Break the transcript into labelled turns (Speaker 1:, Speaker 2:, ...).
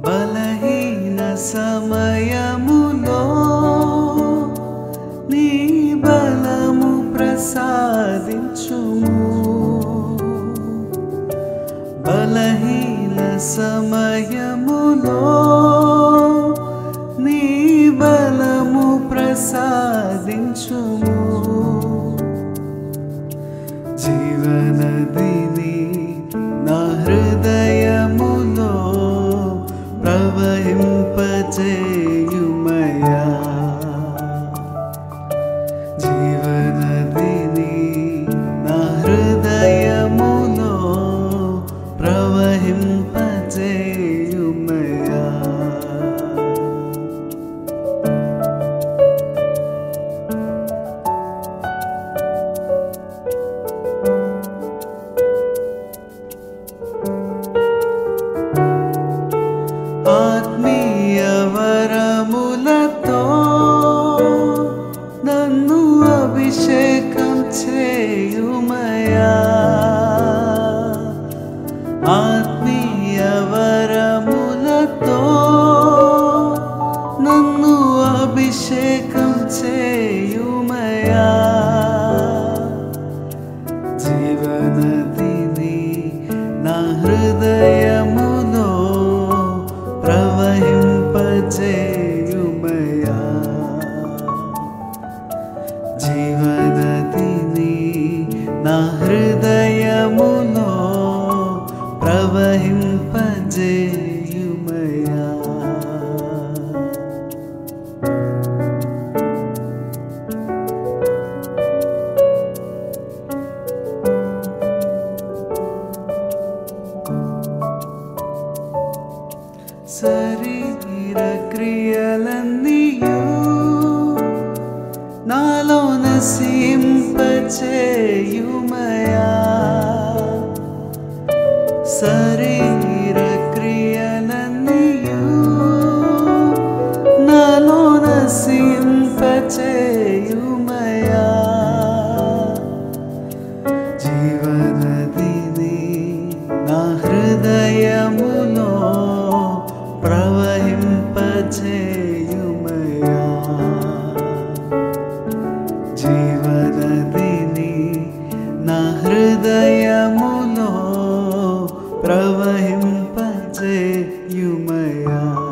Speaker 1: బలహీన సమయములో నీ బలము ప్రసాదించుము. బలహీన సమయములో నీ బలము ప్రసాదించుము. జీవనదిని నా హృదయములో ప్రవహింపజేయుమయా. జీవనదిని నా హృదయములో ప్రవహింపజేయుమయా. ఆత్మీయ వరములతో నన్ను అభిషేకం చేయుమయా. ఆత్మీయ వరములతో నన్ను అభిషేకం చేయుమయా. జీవనదిని నా హృదయములో ప్రవహింపజేయుమయా. జీవనదిని నా హృదయములో ప్రవహింపజేయుమయా. శరీర క్రియలన్నీయు నాలో నశింపచేయుమయా. శరీర క్రియలన్నీయు నాలో నశింపచేయుమయా. జీవనదిని నా హృదయములో ప్రవహింపజేయుమయా. జీవనదిని నా హృదయములో ప్రవహింపజేయుమయా.